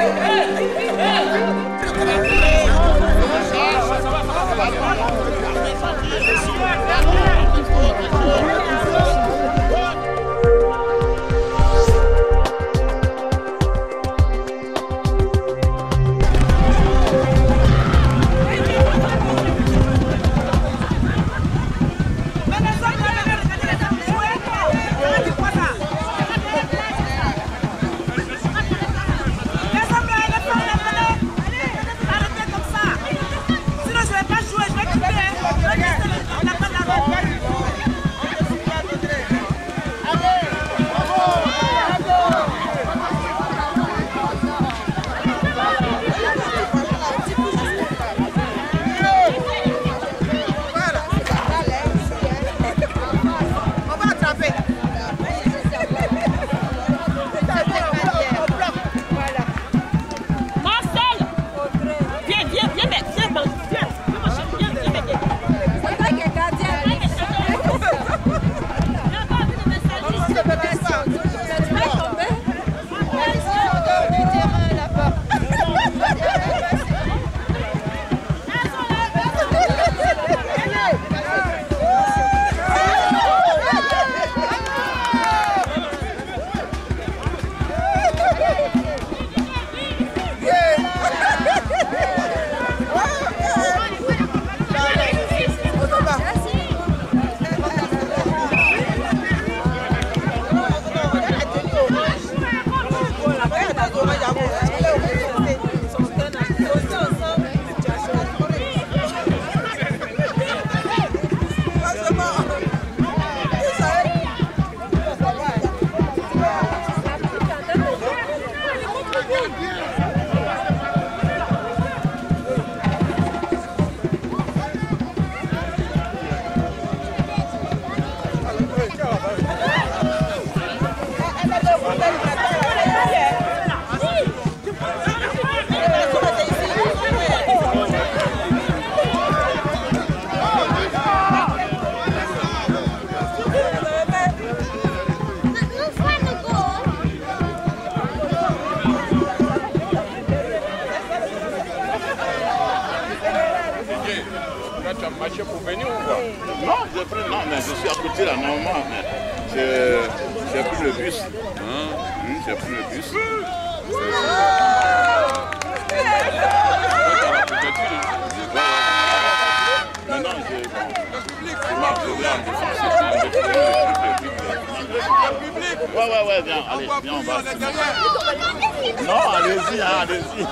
Tu as marché pour venir ou quoi? Non, mais je suis à côté là, normalement. J'ai pris le bus. J'ai pris le bus. Maintenant, je marche de là, ouais, viens, allez, viens, on va. Non, allez-y, allez-y.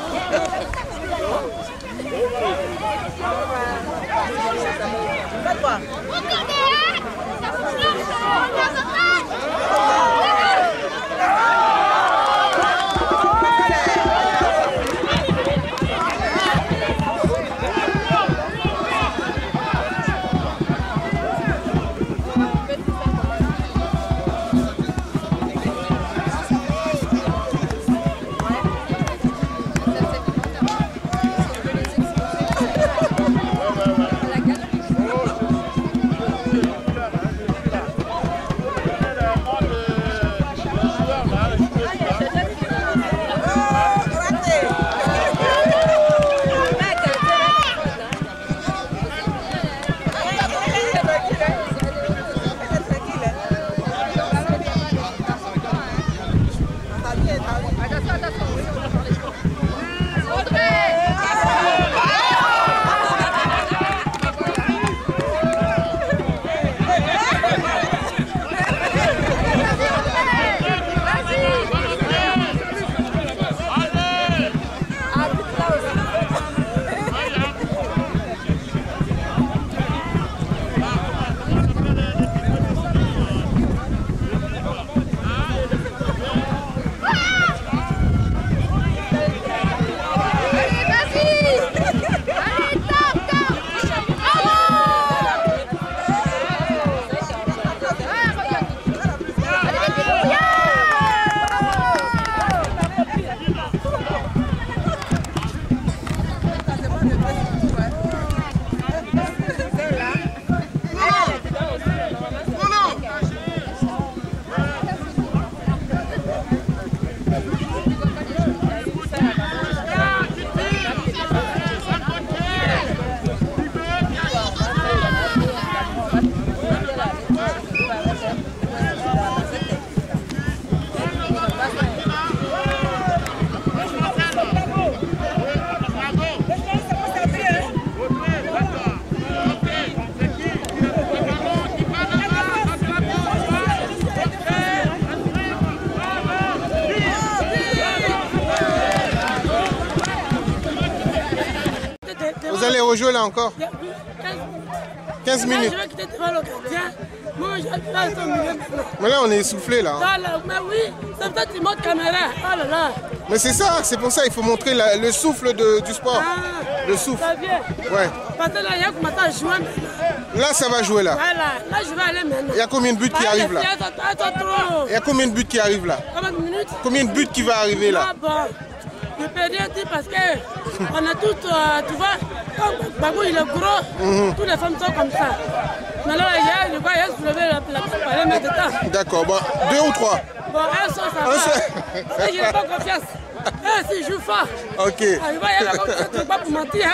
rejouer là encore? 15 minutes. Je vais quitter devant le gardien. Moi, je vais faire au milieu maintenant. Mais là, on est essoufflé là. Mais oui, c'est peut-être une autre caméra. Oh là là. Mais c'est ça, c'est pour ça il faut montrer le souffle du sport. Ah, le souffle. Ça vient. Ouais. Parce que là, il y a commencé à jouer maintenant. Là, ça va jouer là. Voilà, là, je vais aller maintenant. Il y a combien de buts qui arrivent là? Il y a combien de buts qui arrivent là? Combien de minutes? Combien de buts qui va arriver là? Ah bon, je peux rien dire parce que on a toutes, tu vois, comme Babou il est gros, toutes les femmes sont comme ça. Mais là, je vois, il a soulevé la palais maintenant. D'accord, bon, 2 ou 3? Bon, un seul, ça va. Je n'ai pas confiance. Si, je joue fort. Ok. Il y a la confiance, je ne pas pour mentir.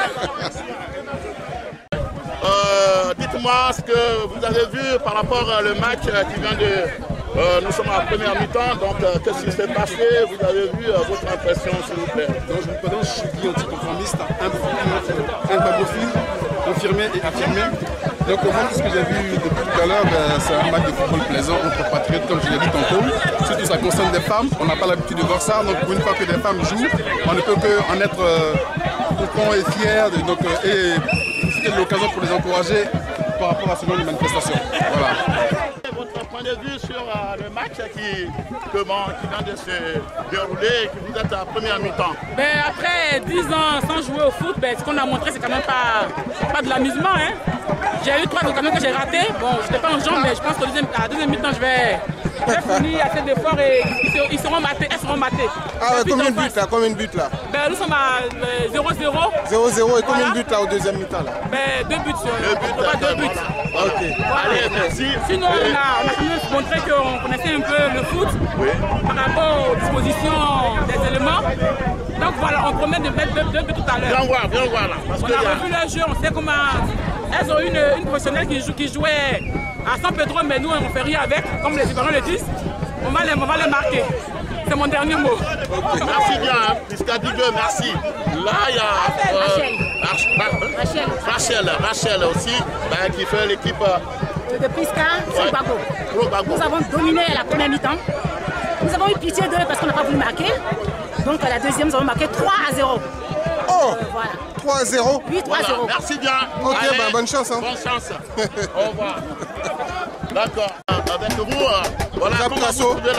Dites-moi ce que vous avez vu par rapport au match qui vient de... nous sommes à la première mi-temps, donc qu'est-ce qui s'est passé? Vous avez vu votre impression, s'il vous plaît? Donc je me présente, je suis Guy, anticonformiste, un babophile, confirmé et affirmé. Donc moi, ce que j'ai vu depuis tout à l'heure, c'est un match de football plaisant entre patriotes, comme je l'ai dit tantôt. Surtout ça concerne des femmes, on n'a pas l'habitude de voir ça. Donc pour une fois que des femmes jouent, on ne peut qu'en être content et fier. Et c'était l'occasion pour les encourager par rapport à ce genre de manifestation. Voilà. Votre point de vue sur le match qui vient de se dérouler et que vous êtes à la première mi-temps? Après 10 ans sans jouer au foot, ce qu'on a montré, c'est quand même pas de l'amusement. Hein. J'ai eu 3 occasions que j'ai ratées. Bon, je n'étais pas en jambe, mais je pense qu'à la deuxième mi-temps, je vais fournir assez d'efforts et elles seront matées. Ah ouais, combien de buts là? Nous sommes à 0-0. 0-0 et combien de buts là au deuxième mi-temps là? 2 buts. 2 buts. Ok. Allez, merci. Sinon, on a quand même montré qu'on connaissait un peu le foot par rapport aux dispositions des éléments. Donc voilà, on promet de mettre 2 buts tout à l'heure. Viens voir là. Parce on a revu leur jeu, on sait comment. Elles ont une professionnelle qui jouait à San Pedro, mais nous on ne fait rien avec, comme les Ivoiriens le disent. On va les marquer. C'est mon dernier mot. Okay. Merci bien, hein. Piscadigue, merci. Là, il y a Rachel aussi, qui fait l'équipe de Pisca, c'est Bago. Nous avons dominé la première mi-temps. Nous avons eu pitié d'eux parce qu'on n'a pas voulu marquer. Donc à la deuxième, nous avons marqué 3-0. Oh voilà. 3-0. Oui, 3-0. Voilà. Merci bien. Ok, allez, bonne chance. Hein. Bonne chance. Au revoir. D'accord. Avec vous, voilà comment vous trouvez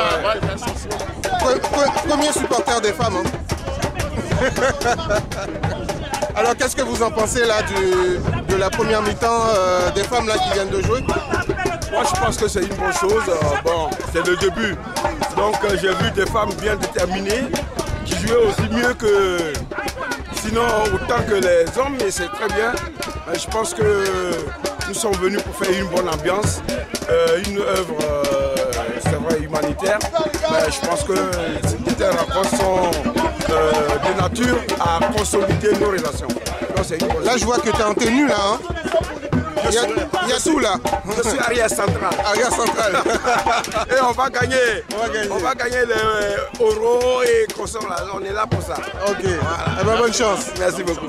la premier supporter des femmes. Hein. Alors qu'est-ce que vous en pensez là de la première mi-temps des femmes là qui viennent de jouer? Moi je pense que c'est une bonne chose. Bon, c'est le début. Donc j'ai vu des femmes bien déterminées qui jouaient aussi mieux que sinon autant que les hommes, mais c'est très bien. Je pense que nous sommes venus pour faire une bonne ambiance, une œuvre c'est vrai humanitaire. Mais je pense que ces rencontres sont de nature à consolider nos relations. Donc, là je vois que tu es en tenue là. Hein. Il y a tout là. Je suis arrière central. Arrière central. Et on va gagner. On va gagner les euros et consorts là. On est là pour ça. Ok. Voilà. Eh ben, bonne chance. Merci beaucoup.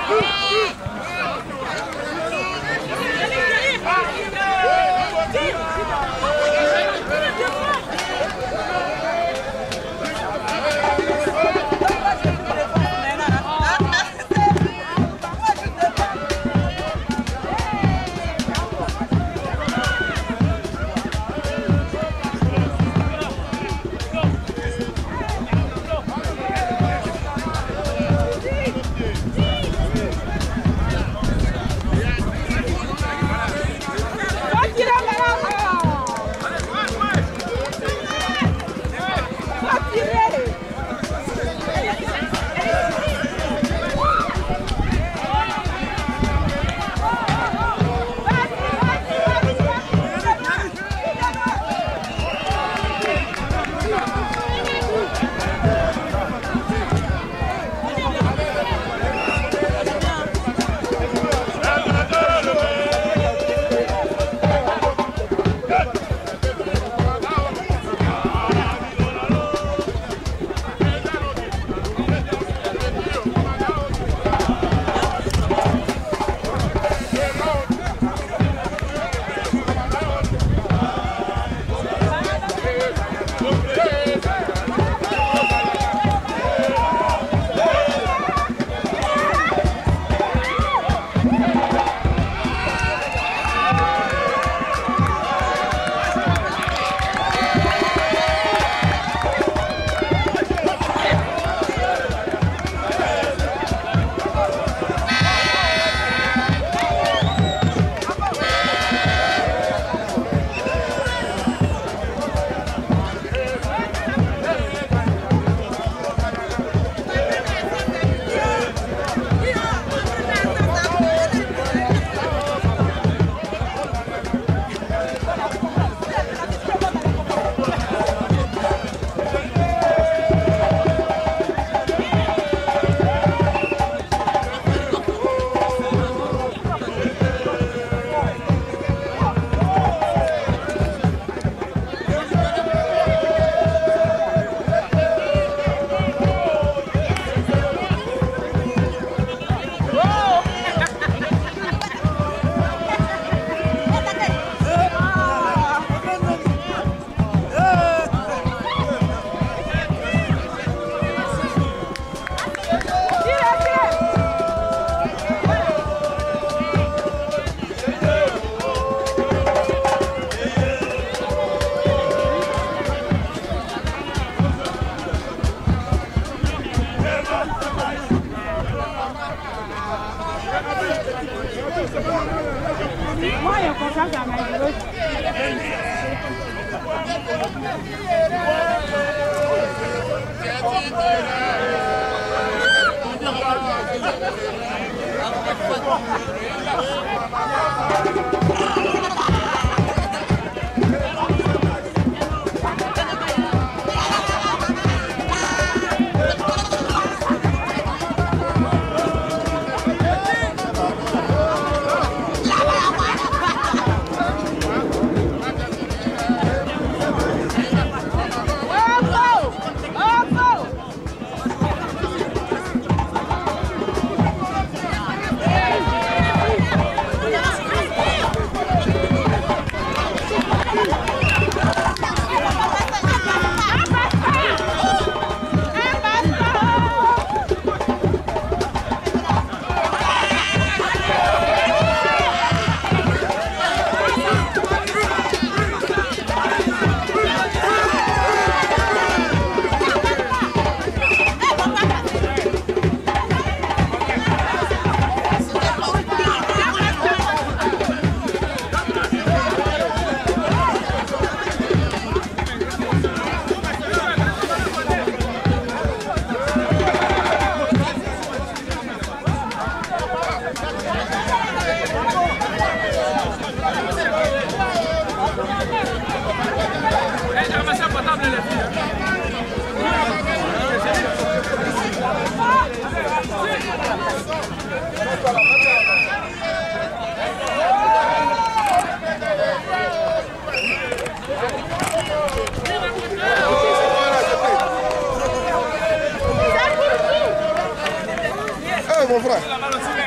Mon frère.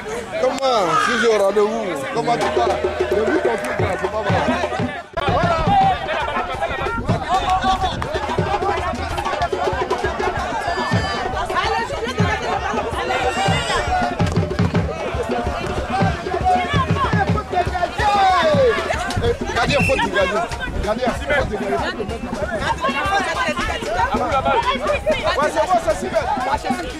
Maman, je suis au rendez-vous. Comment tu vas? J'ai vu ton truc là, c'est pas mal. Gardien, faut du gardien. Gardien, faut du gardien. Ouais, c'est bon, ça s'y met.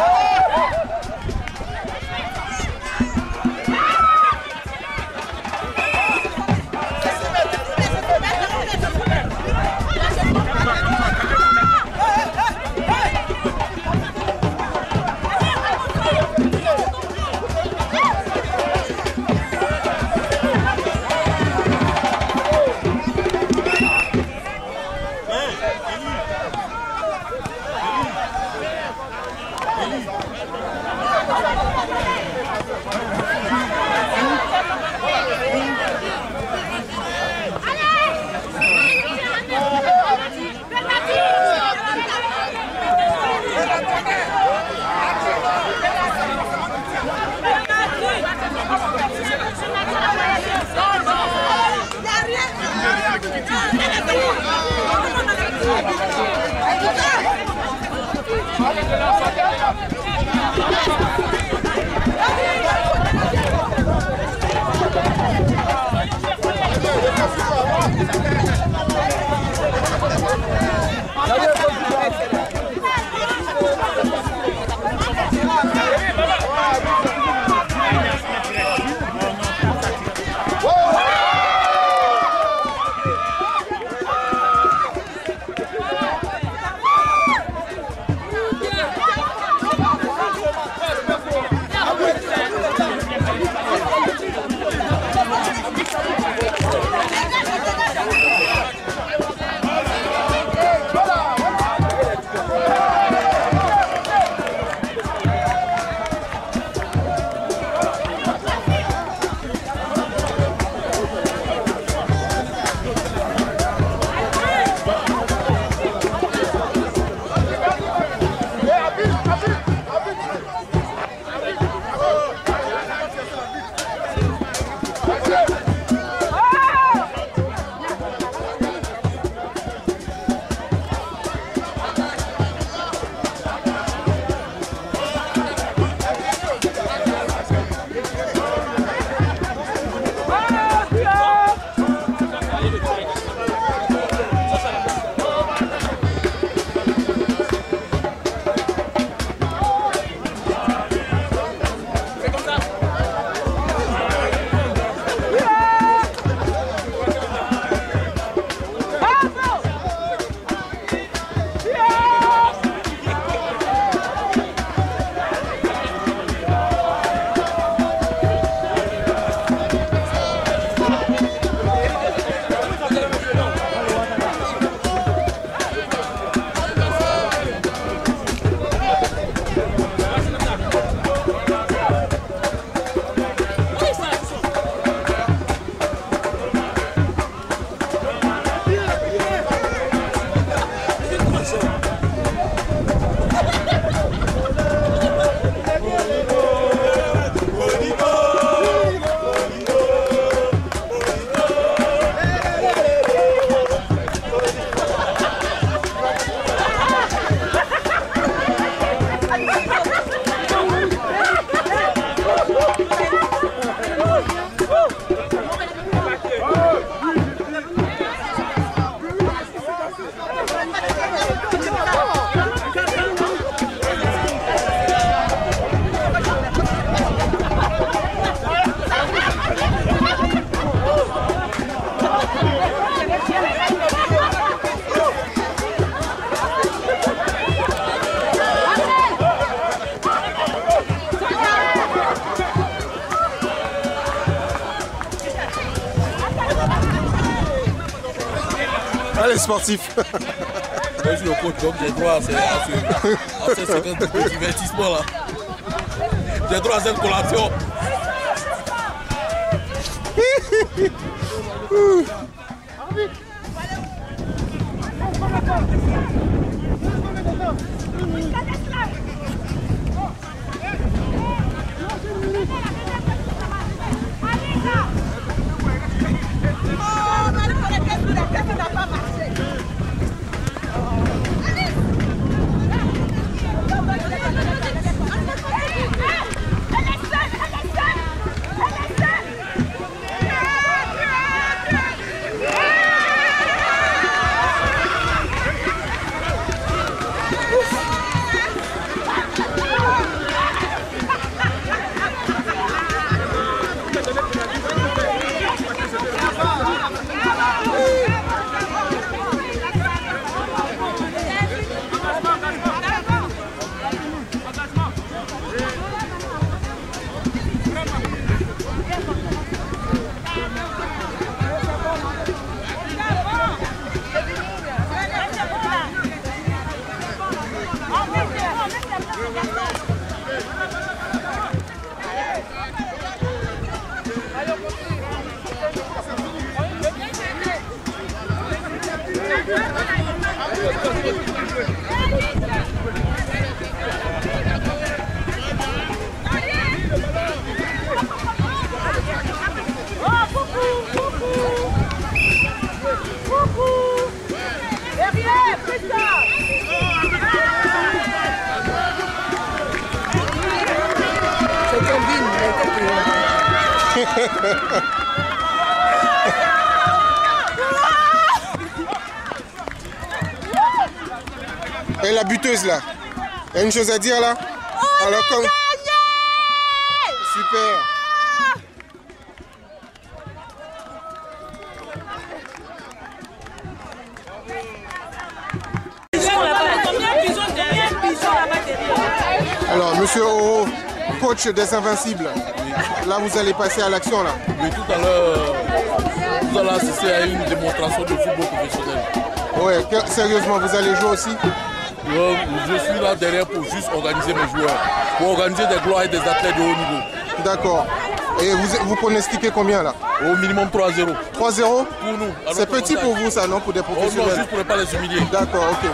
Allez, sportif. Je suis le coach, donc j'ai droit à ces secondes de divertissement là. J'ai droit à cette collation. Et la buteuse là, il y a une chose à dire là? Alors comme... Super. Alors monsieur Oro, coach des Invincibles, là vous allez passer à l'action là. Oui, tout à l'heure, vous allez assister à une démonstration de football professionnel. Ouais, sérieusement, vous allez jouer aussi? Je suis là derrière pour juste organiser mes joueurs, pour organiser des gloires et des athlètes de haut niveau. D'accord. Et vous pronostiquez combien là? Au minimum 3-0. 3-0? Pour nous. C'est petit pour vous ça, non? Pour des professionnels? Non, juste pour ne pas les humilier. D'accord, ok.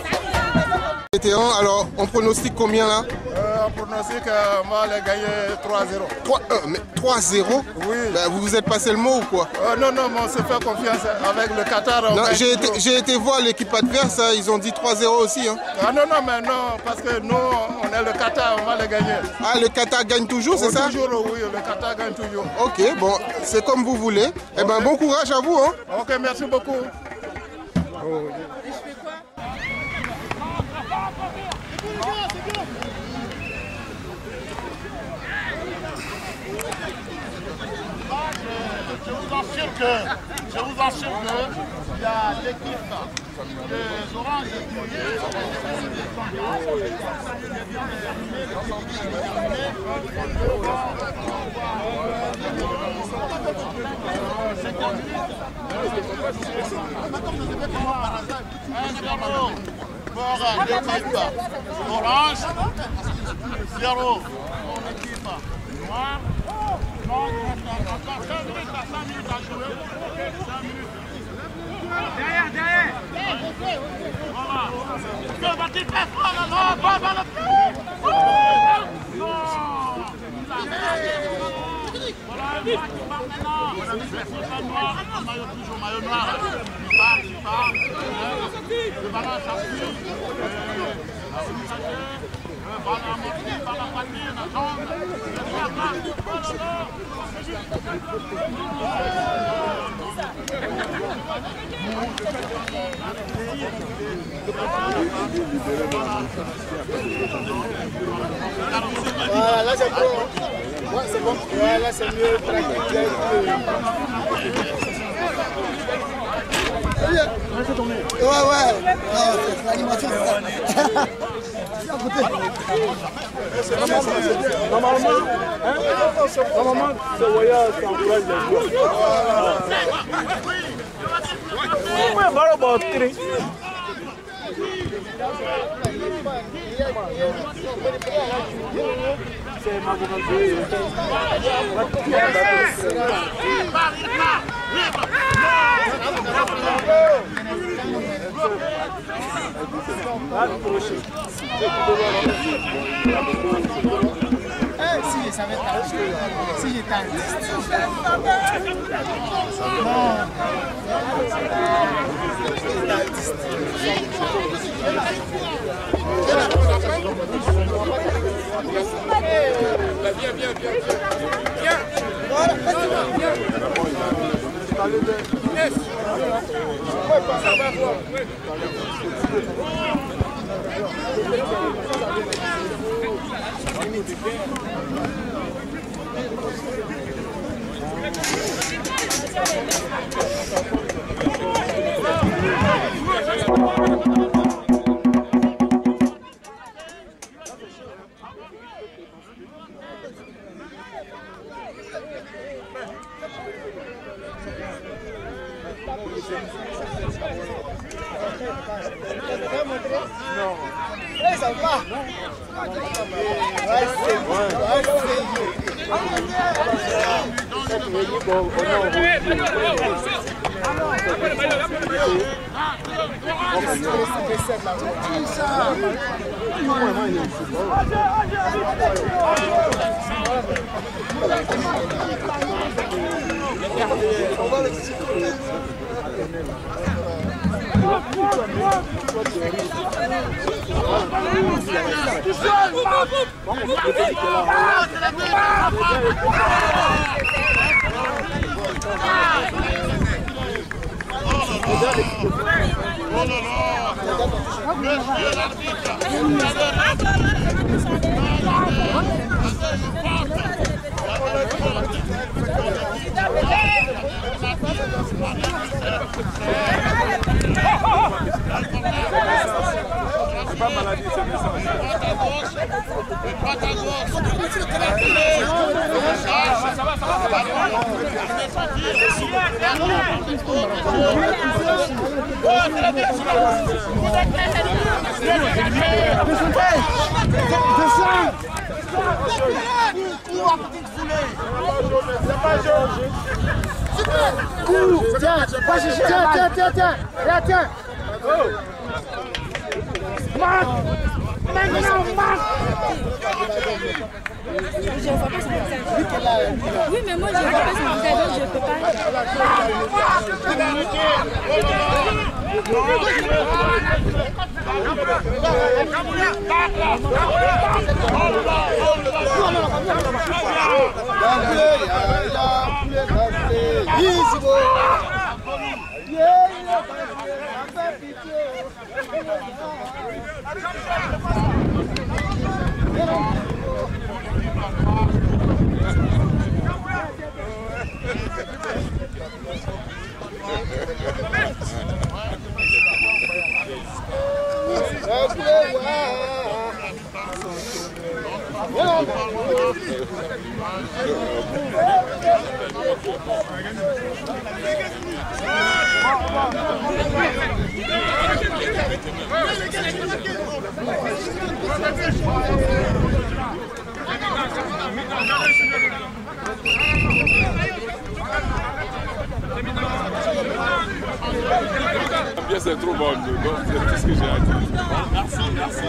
Alors, on pronostique combien là? On pronostique on va les gagner 3-0. 3-0? Oui. Ben, vous vous êtes passé le mot ou quoi? Non, mais on se fait confiance avec le Qatar. J'ai été voir l'équipe adverse, hein, ils ont dit 3-0 aussi. Hein. Ah non, mais non, parce que nous, on est le Qatar, on va les gagner. Ah, le Qatar gagne toujours, c'est ça? Toujours, oui, le Qatar gagne toujours. Ok, bon, c'est comme vous voulez. Okay. Eh ben, bon courage à vous. Hein. Ok, merci beaucoup. Je vous assure que il y a l'équipe des Oranges pour l'équipe Orange, 0 pour l'équipe noire. Encore 5 minutes à jouer. 5 minutes. Derrière. Voilà. Que va-t-il faire? Non, pas dans le pied. Non. Voilà, il part maintenant. Toujours maillot noir. Il part. Le ballon sorti. Ballon amorti par la poitrine, la jambe. Voilà, là c'est bon. Ouais, c'est bon. Ouais, là c'est mieux. Ouais. Non, c'est l'animation. Normalement, ce voyage encourage les joueurs. C'est ma volonté. Si, ça va être si j'étais artiste. Non. Ça va. C'est pas maladie, c'est naissance. Tiens. Marc! Maintenant, Marc! Oui, mais moi, je ne vois pas son visage, donc je ne peux pas. C'est trop bon, donc c'est tout ce que j'ai à dire. Merci.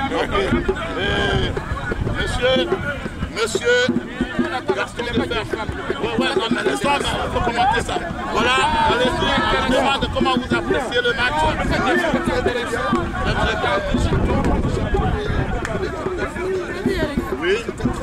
Monsieur, Gaston de Fer. Ouais, non, mais laisse-moi, il faut commenter ça. Voilà, allez-y, on demande comment vous appréciez le match. Oui.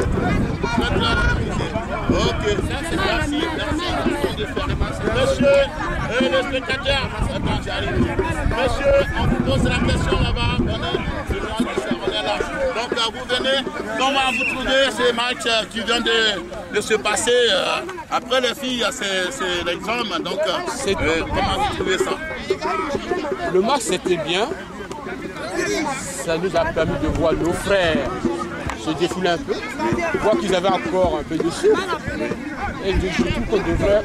Ok, merci. Monsieur, le spectateur, attends, j'arrive. Monsieur, on vous pose la question là-bas. On est là. Donc vous venez, comment vous trouvez ces matchs qui viennent de se passer après les filles, c'est l'examen. Donc comment vous trouvez ça? Le match c'était bien. Ça nous a permis de voir nos frères se défouler un peu, voir qu'ils avaient encore un peu de souffle et de surtout qu'on devrait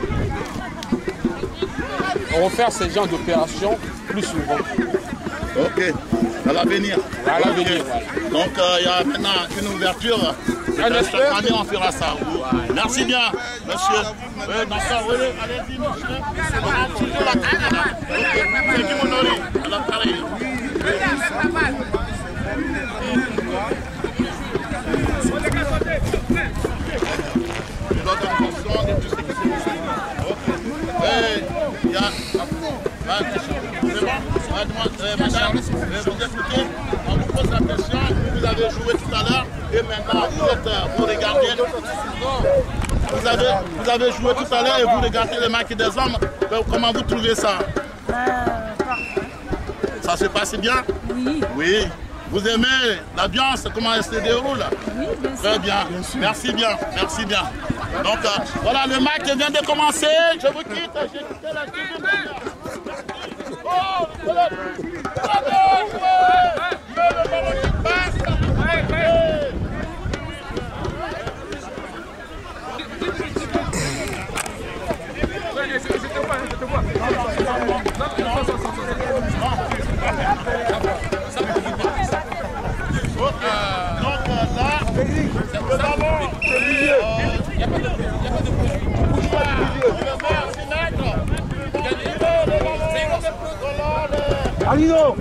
refaire ce genre d'opération plus souvent. Ok, à l'avenir. À l'avenir. Donc il y a maintenant une ouverture. Cette année on fera ça. Merci bien, monsieur. D'accord, allez-y, monsieur. On a toujours la caméra. C'est qui mon ori? Alors pareil. Madame, vous écoutez, on vous pose la question, vous avez joué tout à l'heure et maintenant vous regardez. Vous avez joué tout à l'heure et vous regardez le match des hommes. Comment vous trouvez ça? Ça se passe bien? Oui. Vous aimez l'ambiance, comment elle se déroule? Oui, bien sûr. Très bien. Merci bien. Donc voilà, le match vient de commencer. Je vous quitte. J'ai quitté la tribune. Oh, Le ballon. C'est milieu. Il n'y a pas de Alino,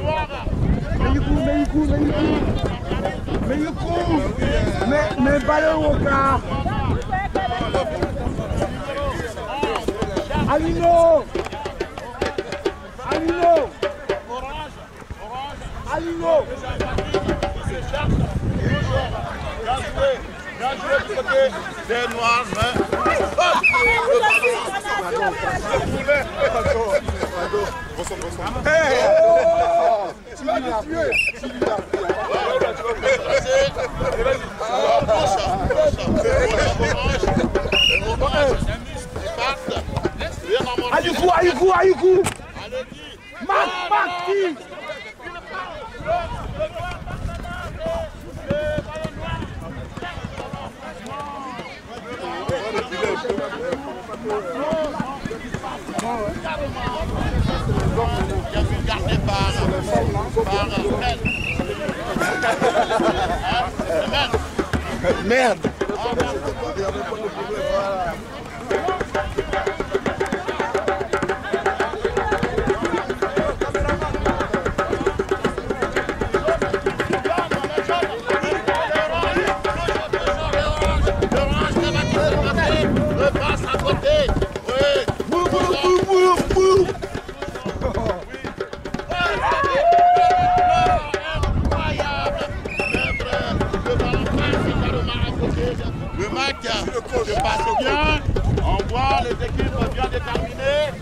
mais ballon au cas. Alino, Bien joué du côté des Noirs. Ayuku. Marc. Il a vu garder par Merde. Le match se passe bien, on voit les équipes bien déterminées.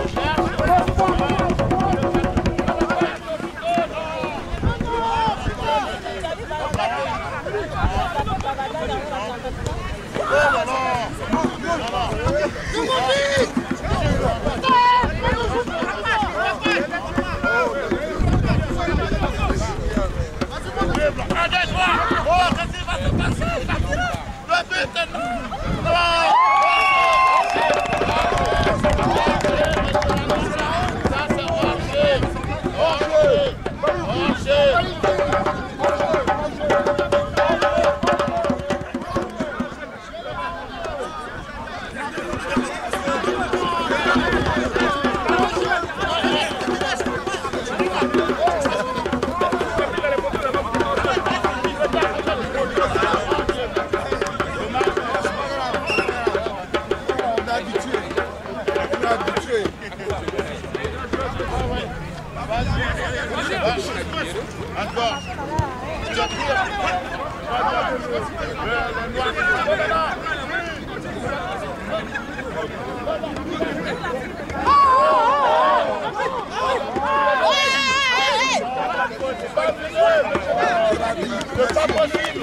C'est pas possible.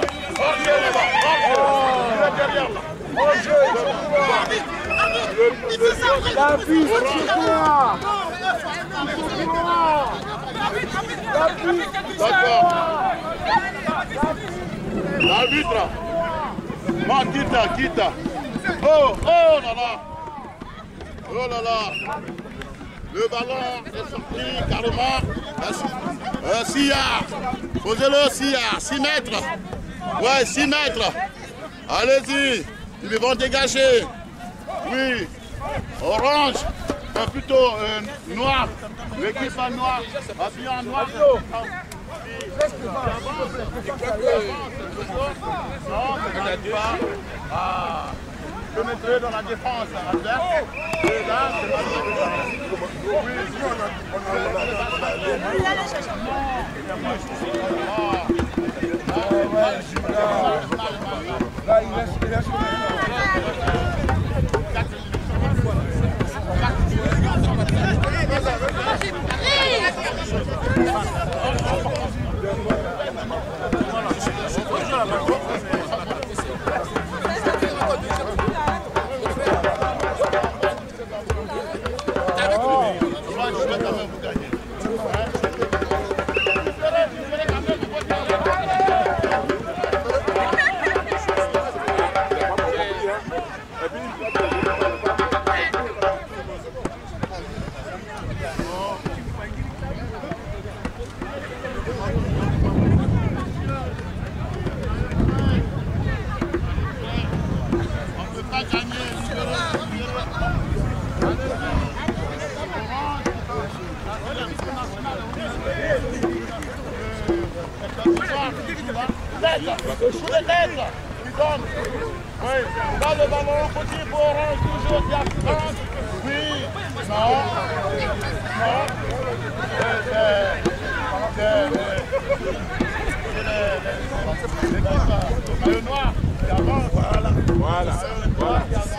L'arbitre. Non, quitte. Oh là là. Oh là là. Le ballon est sorti carrément. Sillard. Posez-le, Sillard. 6 mètres. Ouais, 6 mètres. Allez-y. Ils vont dégager. Oui. Orange. Plutôt noir. L'équipe en noir. Habillé en noir. Non, mais pas. Ah. Je mettrai dans la défense adverse. Et là, c'est Coup de tête. Il donne. Oui. Là, le ballon, petit pour Orange, toujours qui a France. Oui. Non. Non. C'est le noir qui avance. Voilà. Voilà. C'est le noir qui avance.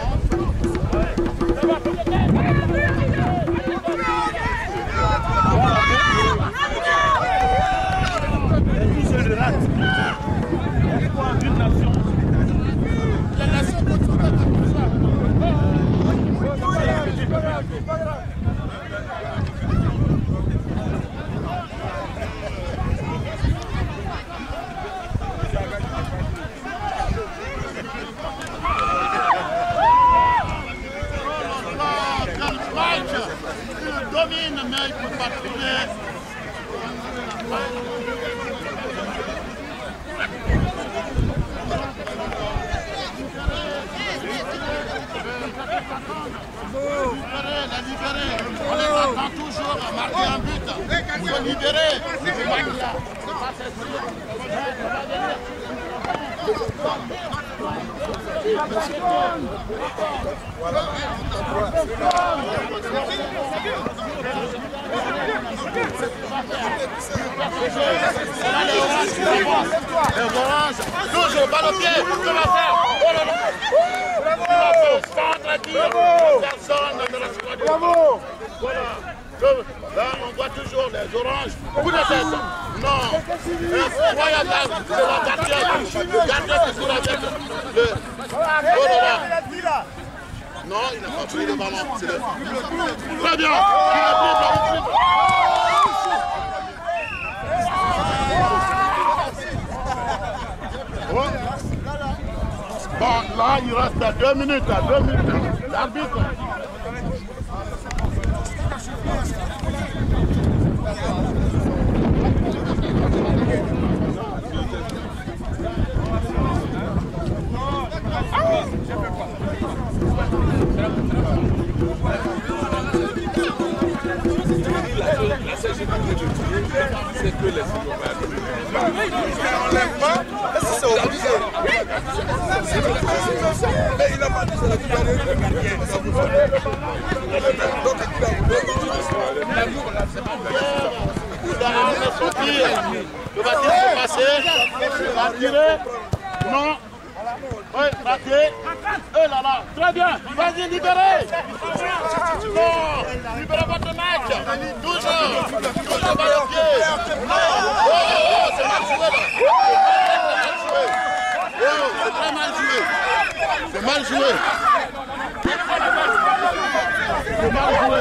La nation continue. Il domine, mais il ne peut pas trouver. La libérer. On les attend toujours à marquer un but. Il faut libérer. C'est pas là. C'est pas ceci. Toujours, balle au pied, que va faire? Oh là là! Personne ne la squad. Bravo! Voilà. Là, on voit toujours les oranges. Coup de tête. Non. Incroyable. C'est la gardienne. Le gardien qui court avec le... Oh là là. Non, il n'a pas pris le ballon. C'est le... Très bien. Bon, là, il reste à 2 minutes, L'arbitre. La seule chose que je veux dire, c'est que les footballeurs. On lève pas, c'est obligé. Mais il n'a pas dit ça, la Le bâtiment s'est passé, il va tirer, non, oui, raté, et là là, très bien, vas-y, libérez. Non, libérez votre match, toujours balle au pied, non, oh, c'est mal joué là, c'est très mal joué, c'est mal joué. C'est mal joué.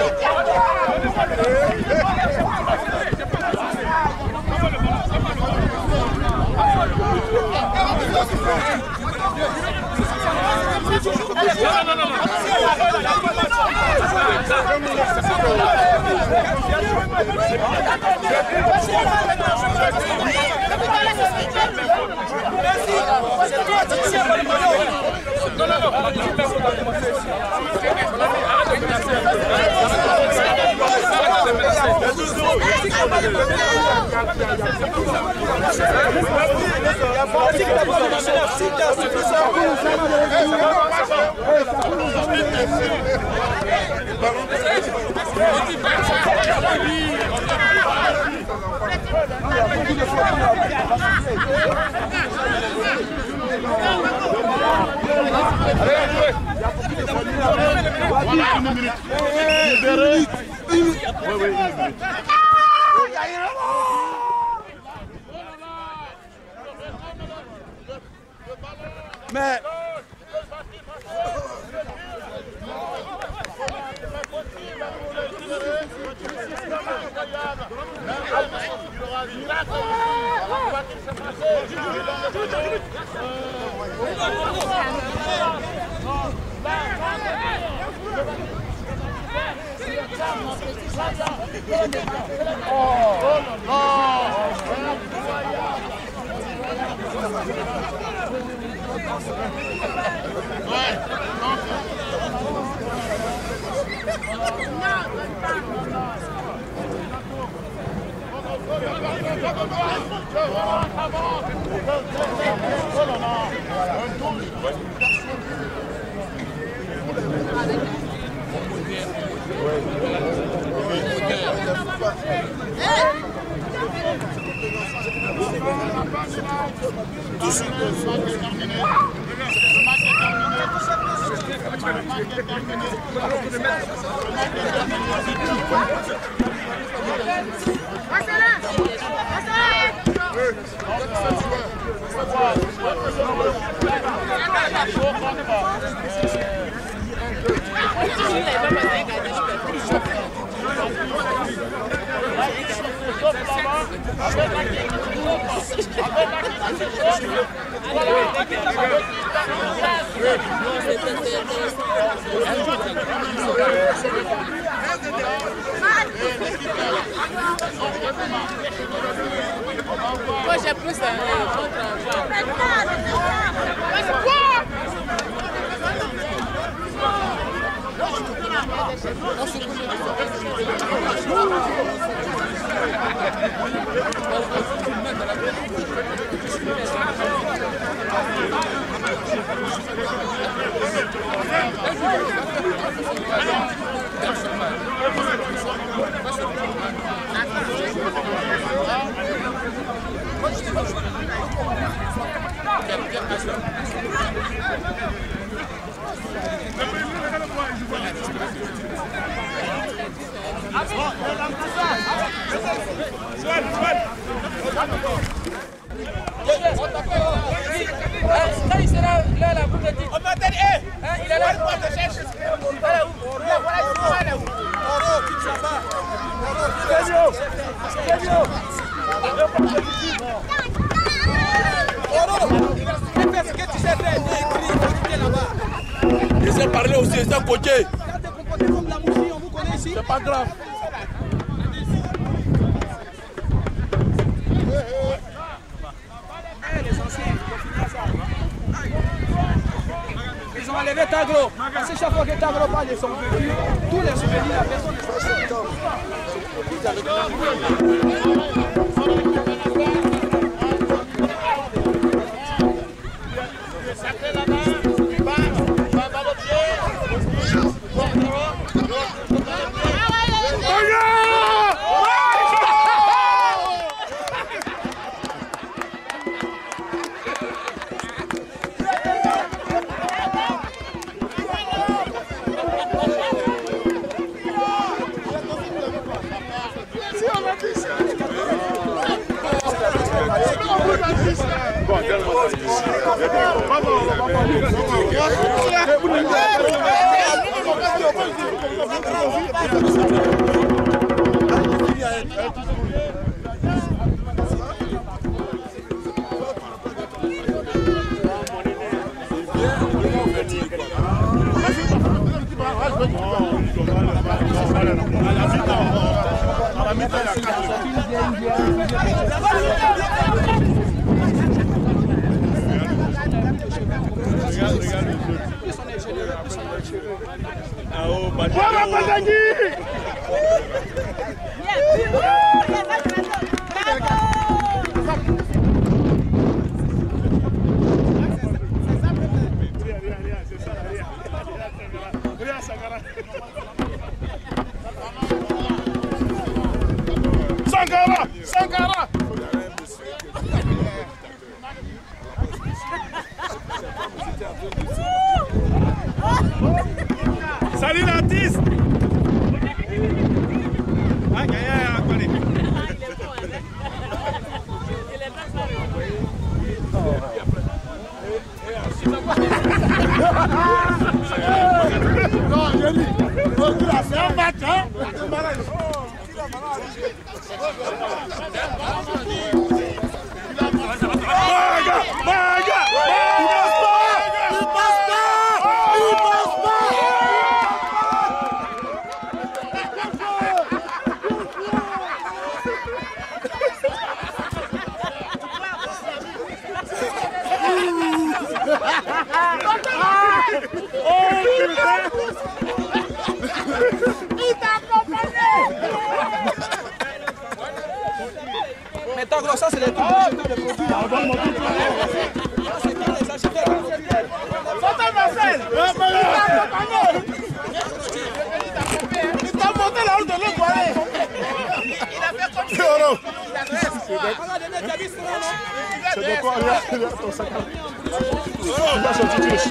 Voilà, une minute. Libéré. Oui, oui, une minute. Mais... Moi j'ai plus un il sera là, la boucle de titre. Il est là. Laissez parler aussi, laissez côté. C'est pas grave. Ils ont enlevé Tagro. Parce que chaque fois que Tagro parle de son vécu, tous les souvenirs, la personne ne s'en Sankara! Sankara! Salut l'artiste! Non, je dis, c'est un match, hein? Mais Tagro, C'est de quoi? Regarde ton sac à dos. Tu vas sortir tous.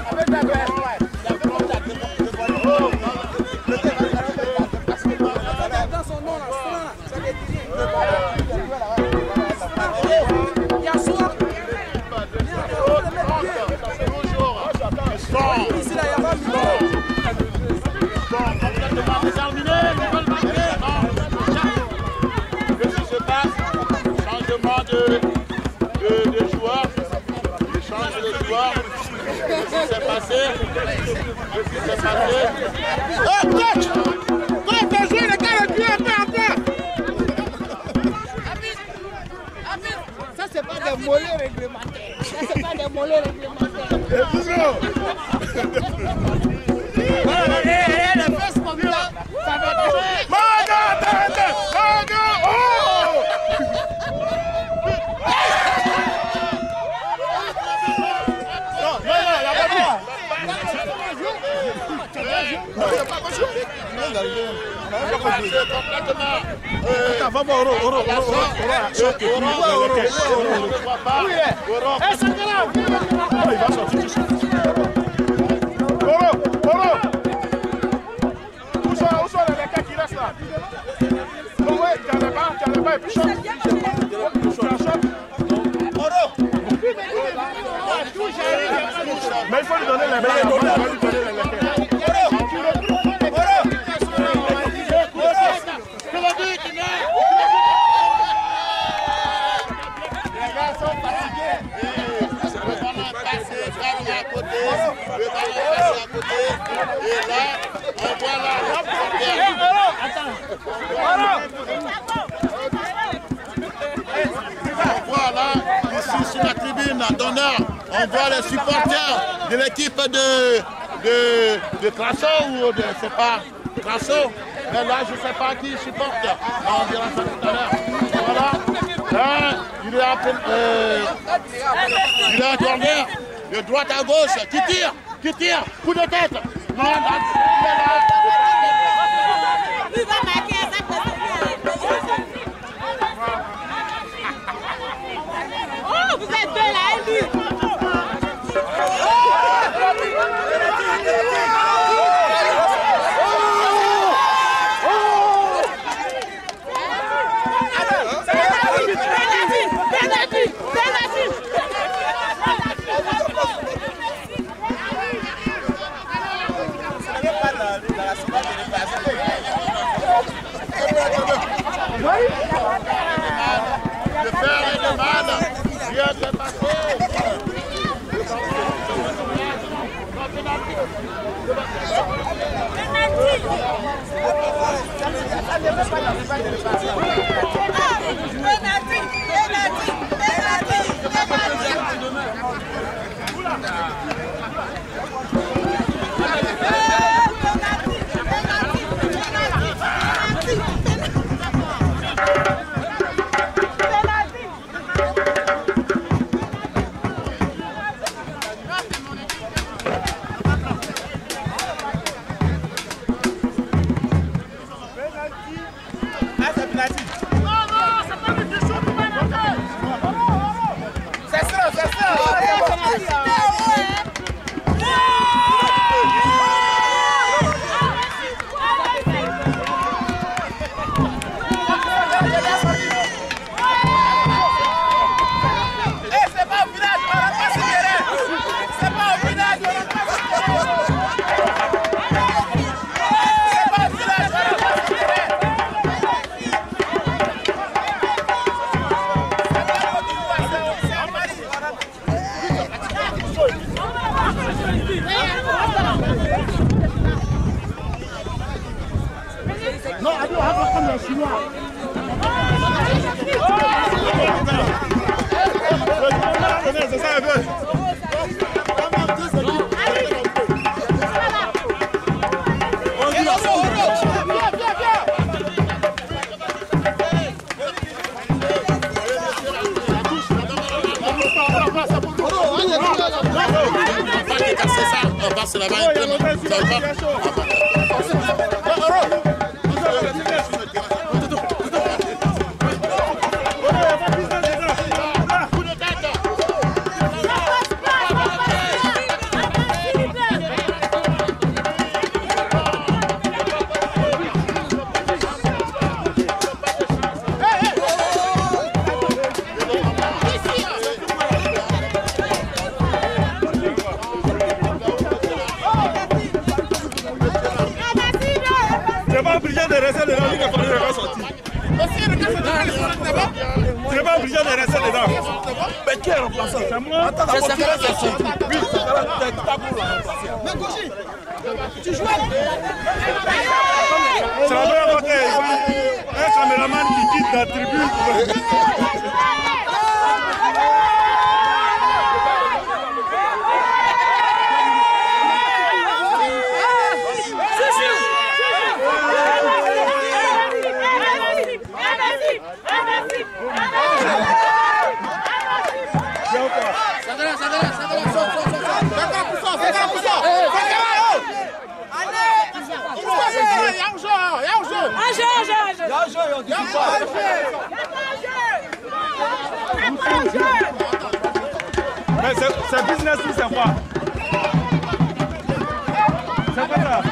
Oh, coach! Quand t'as joué, le gars le tue un peu. Ça, c'est pas des mollets réglementaires. Ça, c'est pas des mollets réglementaires. Les fesses comme ça, ça va toucher. Attends, va voir Oro. Il va sortir tout de suite. Oro. Où sont les mecs qui restent là? Non, ouais, tu as les bas et puis choc. Oro. Mais il faut lui donner les bas. Ici sur la tribune d'honneur, on voit les supporters de l'équipe de Crasso ou de, je sais pas, Crasso. Mais là, je ne sais pas qui supporte. On dira ça tout à l'heure. Voilà. Là, il est à corner, de droite à gauche, qui tire, coup de tête. Non, là, il va marquer à sa position. Oh, vous êtes deux là, un but. Le père est de mal, Dieu fait passer. Non, on va prendre les Chinois. C'est ça un peu. On passe là-bas un peu. Coup de tête. remplaçant. C'est moi. C'est Sakala qui a sorti. Oui, Sakala, t'es pas pour la remplacer. Mais Gouji, tu joues C'est la première fois qu'un caméraman qui quitte la tribune. Mais c'est business ou c'est quoi? C'est quoi ça?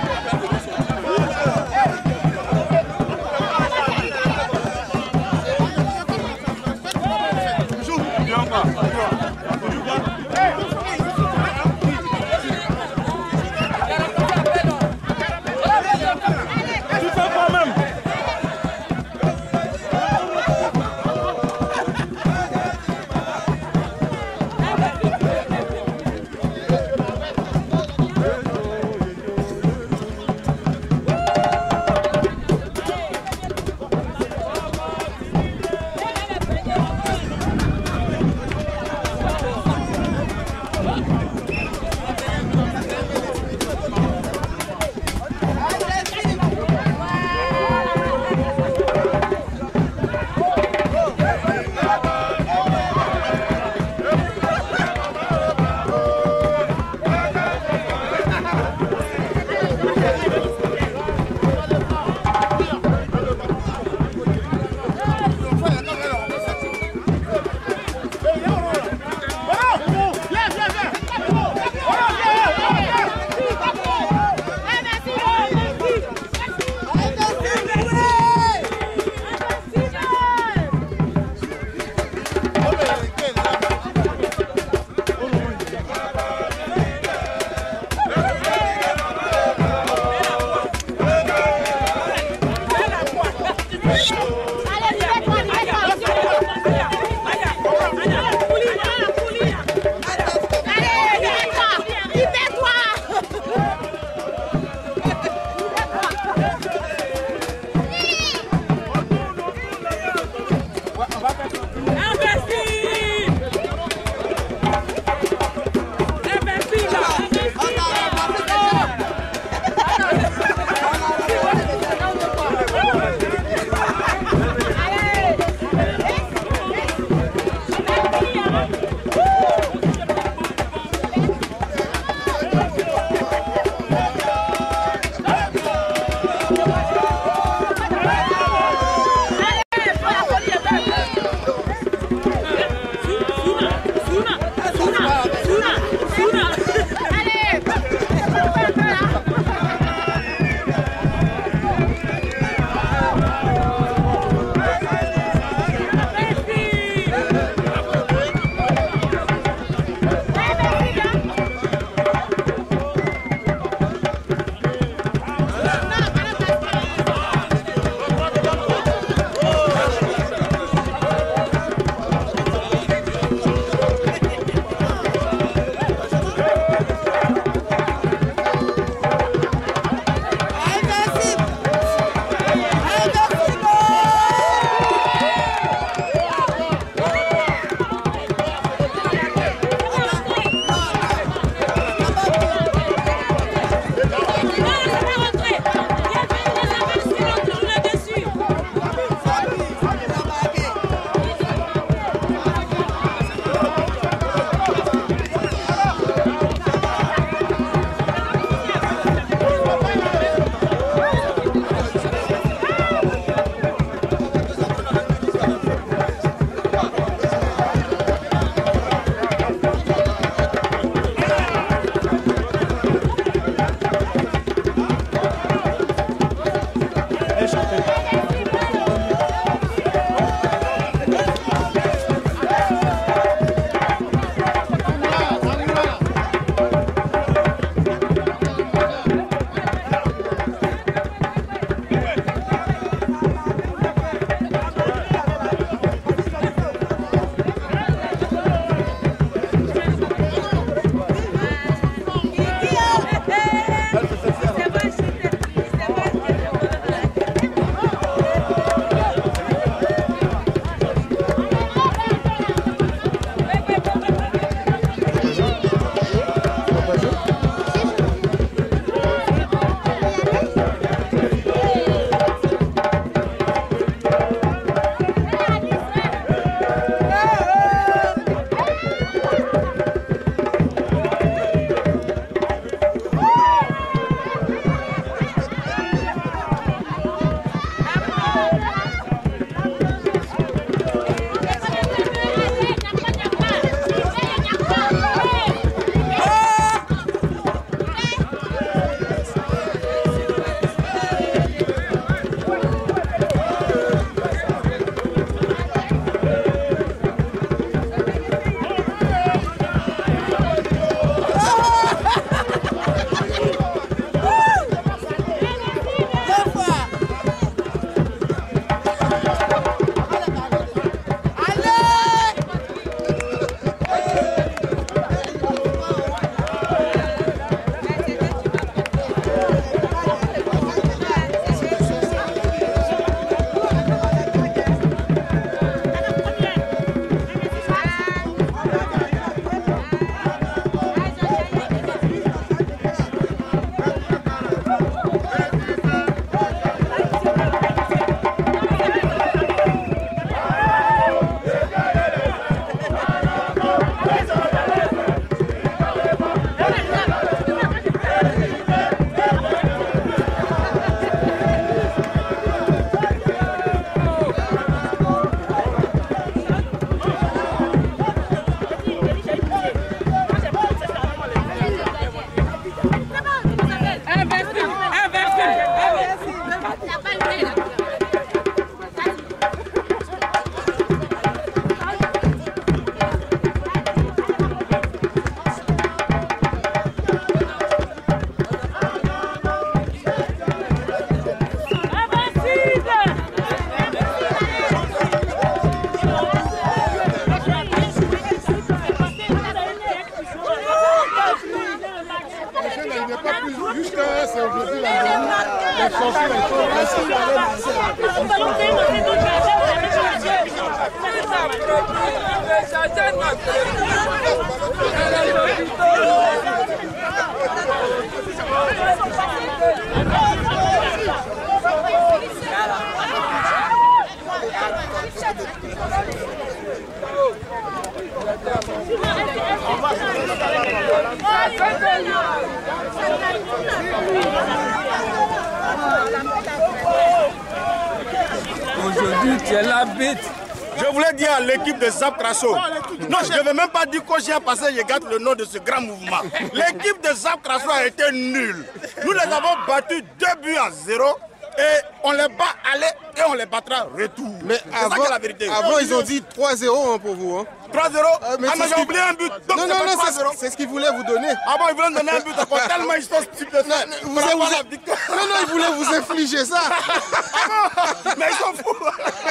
Aujourd'hui, tu es la bête. Je voulais dire à l'équipe de Zap Crasso. Non, je ne vais même pas dire que j'ai passé, je garde le nom de ce grand mouvement. L'équipe de Zap Crasso a été nulle. Nous les avons battus 2-0 et on les bat aller et on les battra retour. Mais avant, la vérité. Avant ils ont dit 3-0 pour vous. Hein. 3-0 Ah mais j'ai oublié un but. Donc non, c'est ce qu'ils voulaient vous donner. Ah bon, ils voulaient me donner un but encore tellement ils sont stupides. Non, ils voulaient vous infliger ça. Mais ils sont fous.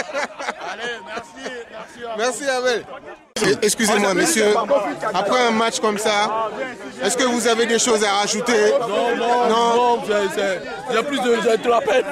Allez, merci Abel. Excusez-moi messieurs, après un match comme ça, est-ce que vous avez des choses à rajouter? Non, j'ai plus de la peine.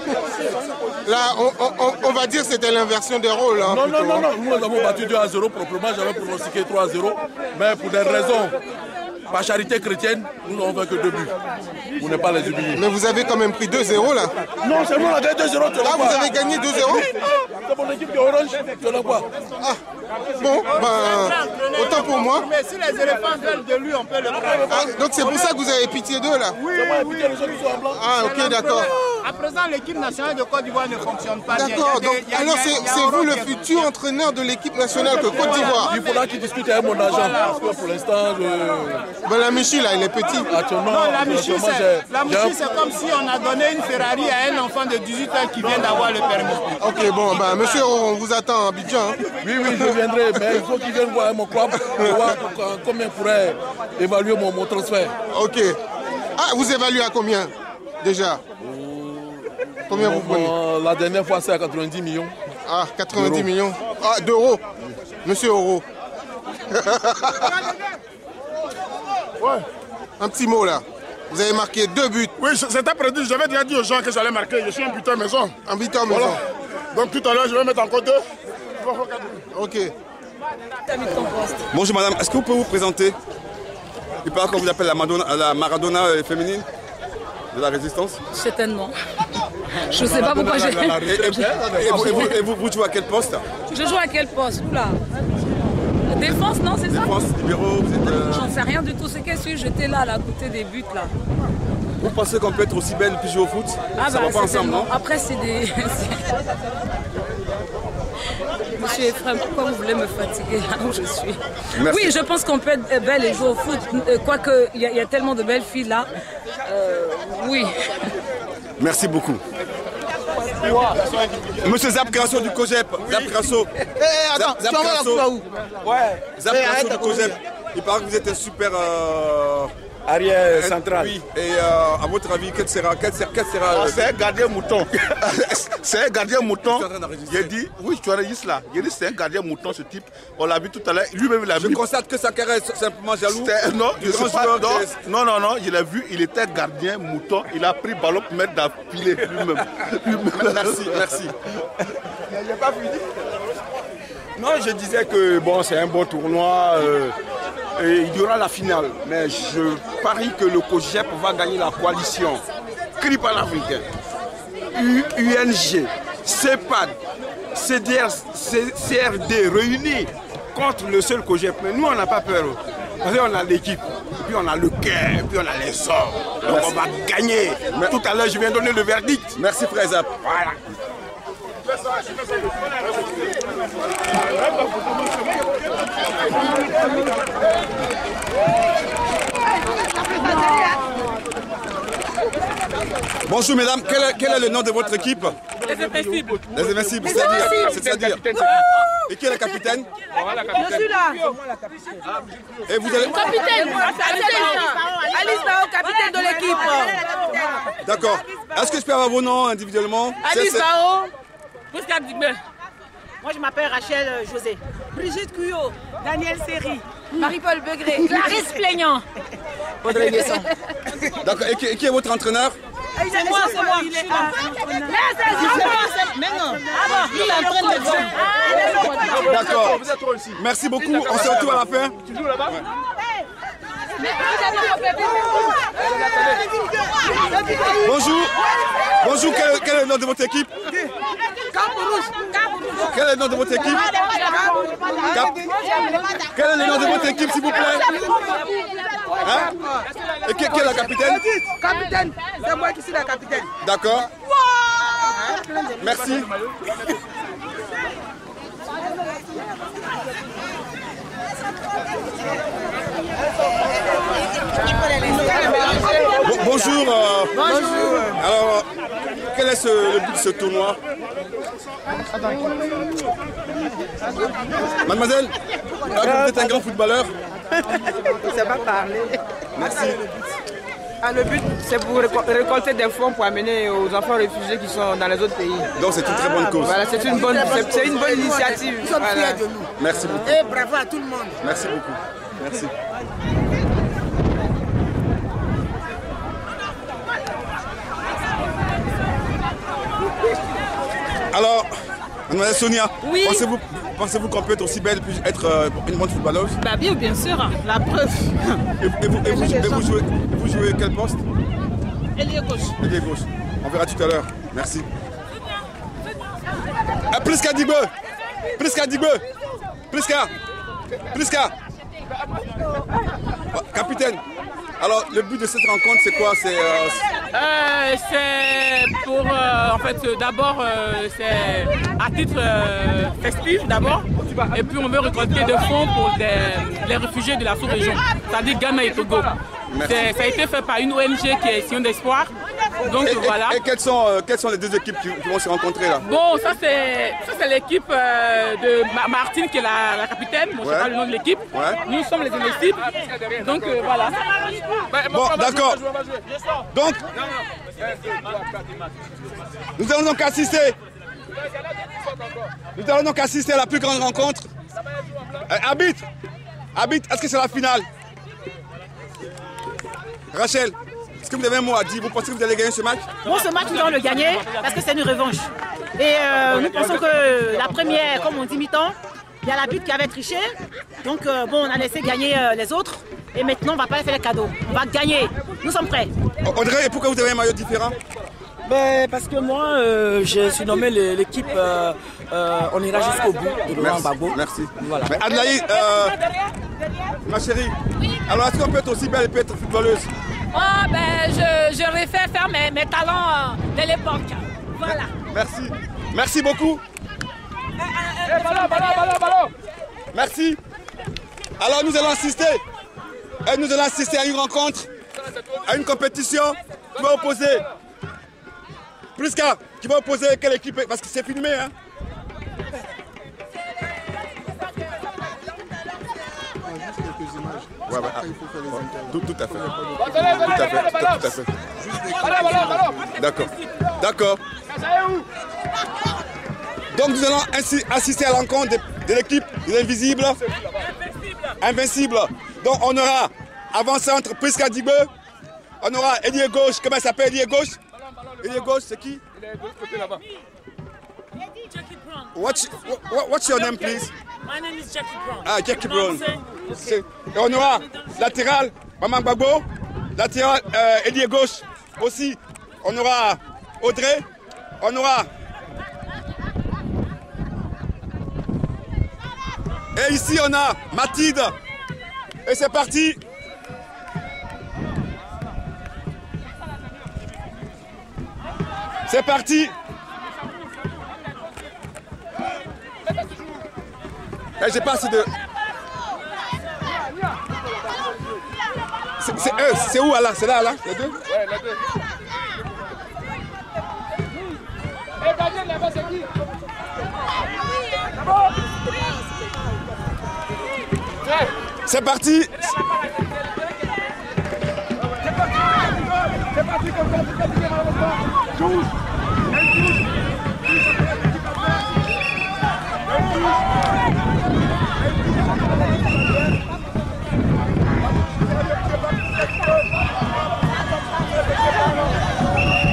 Là, on va dire que c'était l'inversion des rôles. Hein, non, nous avons battu 2-0 proprement, j'avais pronostiqué 3-0, mais pour des raisons, par charité chrétienne, nous n'avons fait que 2 buts. Vous n'êtes pas les oubliés. Mais vous avez quand même pris 2-0 là. Non, c'est nous, on a gagné 2-0. Là, vous avez gagné 2-0. C'est mon équipe qui est orange, tu n'as pas. Ah, bon, autant pour moi. Mais si les éléphants veulent de lui, on peut le prendre. Ah, donc c'est pour ça que vous avez pitié d'eux là. Oui. Ah, ok, d'accord. À présent, l'équipe nationale de Côte d'Ivoire ne fonctionne pas bien. D'accord, donc alors c'est vous le futur entraîneur de l'équipe nationale de Côte d'Ivoire. Il faudra qu'il discute avec mon agent, parce que pour l'instant, la Michi là, il est petit. Non, la Michi, c'est comme si on a donné une Ferrari à un enfant de 18 ans qui vient d'avoir le permis. Ok, bon, monsieur, on vous attend à Abidjan. Hein. Oui, je viendrai, mais il faut qu'il vienne voir mon club pour voir combien pourrait évaluer mon transfert. Ok. Ah, vous évaluez à combien déjà? Combien vous prenez? La dernière fois, c'est à 90 millions. Ah, 90 millions. Ah, d'euros. Monsieur Euro. Un petit mot là. Vous avez marqué 2 buts. Oui, c'était prévu. J'avais déjà dit aux gens que j'allais marquer. Je suis un buteur maison. Un buteur maison. Voilà. Donc tout à l'heure, je vais mettre encore 2. Ok. Bonjour madame, est-ce que vous pouvez vous présenter? Il paraît qu'on vous appelle la Maradona féminine de la résistance. Certainement. Je ne sais pas pourquoi j'ai... Et vous jouez à quel poste? Je joue à quel poste? Oula. Défense, non, c'est ça? Défense, libéraux, vous êtes... J'en sais rien du tout. C'est qu'est-ce que j'étais là, à côté des buts, là. Vous pensez qu'on peut être aussi belle puis jouer au foot? Ça va pas ensemble, non? Après, c'est des... Monsieur Ephraim, pourquoi vous voulez me fatiguer là où je suis? Merci. Oui, je pense qu'on peut être belle et jouer au foot. Quoique, il y a tellement de belles filles là. Oui. Merci beaucoup. Monsieur Zap Crasso du COGEP. Zap Crasso. Attends, tu envoies la fois où? Ouais. Zap Crasso du COGEP. Il paraît que vous êtes un super... arrière central. Oui, et à votre avis, quel sera c'est un gardien mouton. C'est un gardien mouton. J'ai dit, oui, tu as dit là. J'ai dit, c'est un gardien mouton, ce type. On l'a vu tout à l'heure. Lui-même, il a vu. Je constate que sa carrière est simplement jaloux. Non, non, je l'ai vu. Il était gardien mouton. Il a pris ballon pour mettre d'affilée lui-même. Merci. Il n'a pas fini. Non, je disais que bon, c'est un bon tournoi. Et il y aura la finale, mais je parie que le COGEP va gagner la coalition CRI panafricain, UNG, CEPAD, CRD réunis contre le seul COGEP. Mais nous, on n'a pas peur. Parce qu'on a l'équipe, puis on a le cœur, puis on a les hommes. Donc on va gagner. Mais tout à l'heure, je viens donner le verdict. Merci, Frère Zap. Voilà. Bonjour mesdames, quel est le nom de votre équipe? Les Invincibles. Les Invincibles, c'est-à-dire et qui est le capitaine? Je suis là. Et vous allez... Capitaine, Alice Bao, capitaine de l'équipe. D'accord. Est-ce que je peux avoir vos noms individuellement? Alice Bao. Bouscap Digbe. Moi je m'appelle Rachel José. Brigitte Couillot. Daniel Seri. Marie-Paul Begré. Clarisse Plaignant. D'accord. Et qui est votre entraîneur? C'est moi, c'est moi. Il est là. Mais non. Il est en train de faire. D'accord. Merci beaucoup. On se retrouve à la fin. Tu joues là-bas? Bonjour. Bonjour, quel est le nom de votre équipe? Quel est le nom de votre équipe? Quel est le nom de votre équipe, s'il vous plaît? Hein? Et qui est la capitaine? Capitaine, c'est moi qui suis la capitaine. D'accord. Merci. Bonjour. Bonjour. Alors, quel est le but de ce tournoi? Mademoiselle, vous êtes un grand footballeur. Ça va parler. Merci. Le but, c'est pour récolter des fonds pour amener aux enfants réfugiés qui sont dans les autres pays. Donc c'est une très bonne cause. Voilà, c'est une bonne initiative. Nous sommes fiers de nous. Merci beaucoup. Et bravo à tout le monde. Merci beaucoup. Merci. Alors, Mademoiselle Sonia, oui. pensez-vous qu'on peut être aussi belle et être une bonne footballeuse? Bah bien sûr, la preuve. Et vous jouez quel poste? Ailier gauche. Ailier gauche. On verra tout à l'heure. Merci. Priska Digbe. Priska Digbe. Priska. Capitaine. Alors, le but de cette rencontre, c'est quoi? C'est pour, en fait, d'abord, c'est à titre festif d'abord, et puis on veut récolter des fonds pour les réfugiés de la sous-région, c'est-à-dire Ghana et Togo. Ça a été fait par une ONG qui est Sion d'Espoir. Donc voilà. Et quelles sont les deux équipes qui vont se rencontrer là? Bon, ça c'est l'équipe de Martine qui est la capitaine. Bon, je ne sais pas le nom de l'équipe. Ouais. Nous sommes les équipes. Donc voilà. Bon, d'accord. Donc, nous allons donc assister. À la plus grande rencontre. Habit, est-ce que c'est la finale? Rachel, est-ce que vous avez un mot à dire? Vous pensez que vous allez gagner ce match? Bon, ce match, nous allons le gagner parce que c'est une revanche. Et nous pensons que la première, comme on dit mi-temps, il y a la but qui avait triché. Donc, bon, on a laissé gagner les autres. Et maintenant, on ne va pas faire les cadeaux. On va gagner. Nous sommes prêts. Audrey, pourquoi vous avez un maillot différent? Parce que moi, je suis nommé l'équipe, on ira jusqu'au bout de Laurent Gbagbo. Merci. Voilà. Mais Adelaïde, ma chérie, alors est-ce qu'on peut être aussi belle et peut être footballeuse? Je réfère faire mes talents de l'époque. Voilà. Merci. Merci beaucoup. Ballon. Merci. Alors nous allons assister à une rencontre, à une compétition qui va opposer Priska, qui va opposer quelle équipe? Parce que c'est filmé, hein? Ouais, tout à fait. D'accord. Donc nous allons ainsi assister à l'encontre de l'équipe de l'Invisible. Invincible. Donc on aura avant-centre Priska Digbe. On aura ailier gauche. Comment il s'appelle ailier gauche? Ailier gauche, c'est qui? Il est de l'autre côté là-bas. What's your name, please? My name is Jackie Brown. Ah, Jackie Brown. Et on aura latéral Maman Gbagbo. Latéral ailier gauche aussi. On aura Audrey. On aura. Et ici on a Mathilde. Et c'est parti. C'est parti. Et j'ai pas assez de. C'est où là? C'est là, les deux? Ouais, les deux. Et Daniel là-bas, c'est qui? C'est parti. C'est parti comme ça.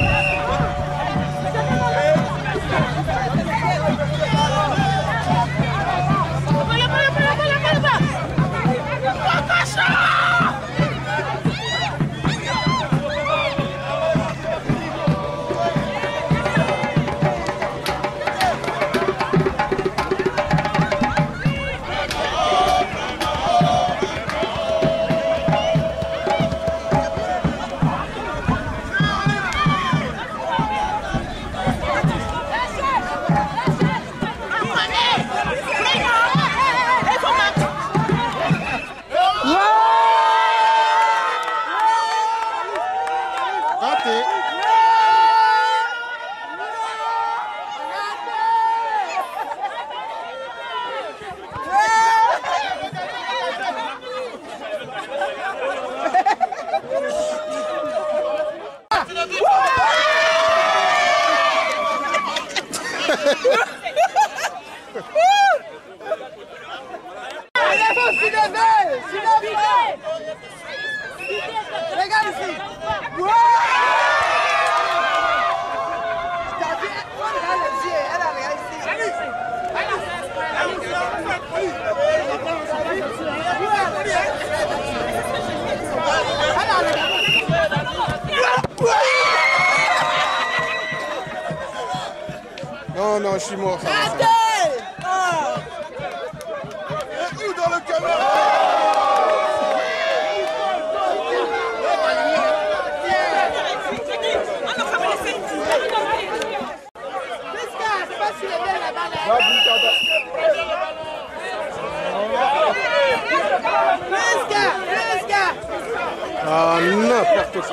Non, je suis mort. Ça Et où dans le caméra? Ah, n'importe quoi.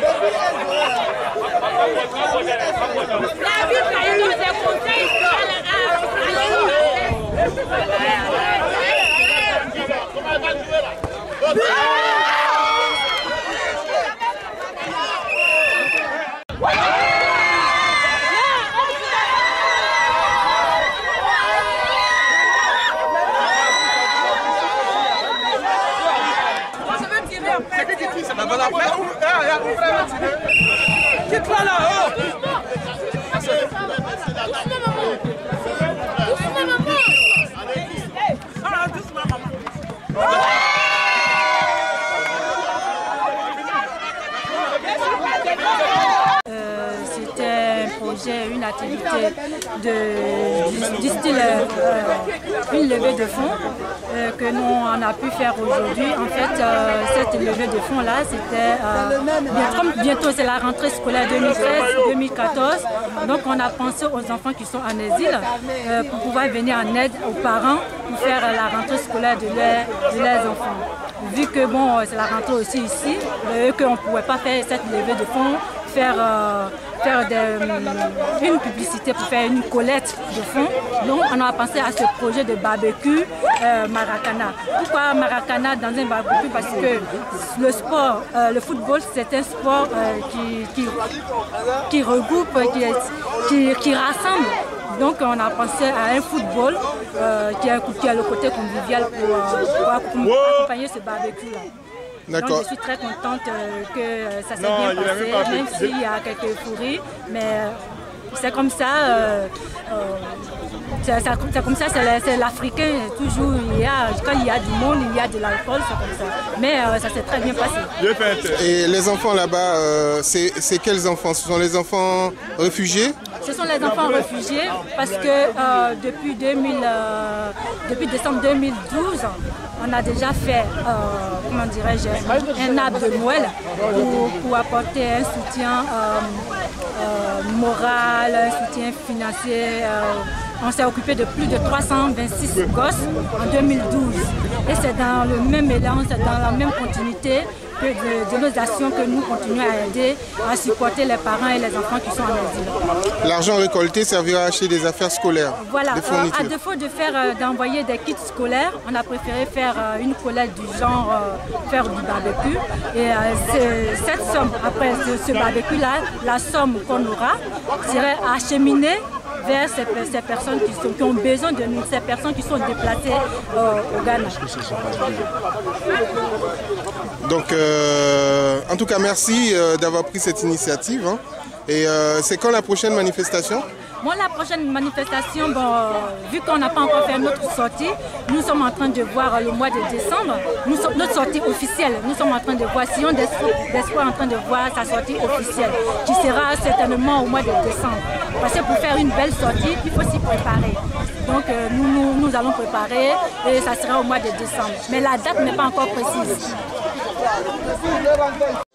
C'était un projet, une activité du style une levée de fonds que nous on a pu faire aujourd'hui. En fait, cette levée de fonds là, c'était comme bientôt c'est la rentrée scolaire 2013-2014, donc on a pensé aux enfants qui sont en exil pour pouvoir venir en aide aux parents pour faire la rentrée scolaire de leurs enfants. Vu que bon, c'est la rentrée aussi ici, qu'on ne pouvait pas faire cette levée de fonds, faire une publicité pour faire une collecte de fonds. Donc on a pensé à ce projet de barbecue Maracana. Pourquoi Maracana dans un barbecue? Parce que le sport, le football, c'est un sport qui regroupe, qui rassemble. Donc on a pensé à un football qui a le côté convivial pour accompagner ce barbecue-là. Donc je suis très contente que ça s'est bien passé, même s'il y a quelques fourris, mais c'est comme ça. C'est comme ça, c'est l'Africain, toujours, quand il y a du monde, il y a de l'alcool, c'est comme ça. Mais ça s'est très bien passé. Et les enfants là-bas, c'est quels enfants? Ce sont les enfants réfugiés? Ce sont les enfants réfugiés parce que depuis décembre 2012, on a déjà fait, comment dirais-je, un arbre de Noël pour apporter un soutien moral, un soutien financier. On s'est occupé de plus de 326 gosses en 2012. Et c'est dans le même élan, c'est dans la même continuité que de nos actions que nous continuons à aider, à supporter les parents et les enfants qui sont en exil. L'argent récolté servira à acheter des affaires scolaires. Voilà, à défaut d'envoyer des kits scolaires, on a préféré faire une collecte du genre, faire du barbecue. Et cette somme, après ce barbecue-là, la somme qu'on aura serait acheminée vers ces personnes qui ont besoin de nous, ces personnes qui sont déplacées au Ghana. Donc, en tout cas, merci d'avoir pris cette initiative. Hein. Et c'est quand la prochaine manifestation? Bon, la prochaine manifestation, bon, vu qu'on n'a pas encore fait notre sortie, nous sommes en train de voir le mois de décembre, notre sortie officielle. Nous sommes en train de voir, Sillon d'Espoir en train de voir sa sortie officielle, qui sera certainement au mois de décembre. Parce que pour faire une belle sortie, il faut s'y préparer. Donc nous allons préparer et ça sera au mois de décembre. Mais la date n'est pas encore précise.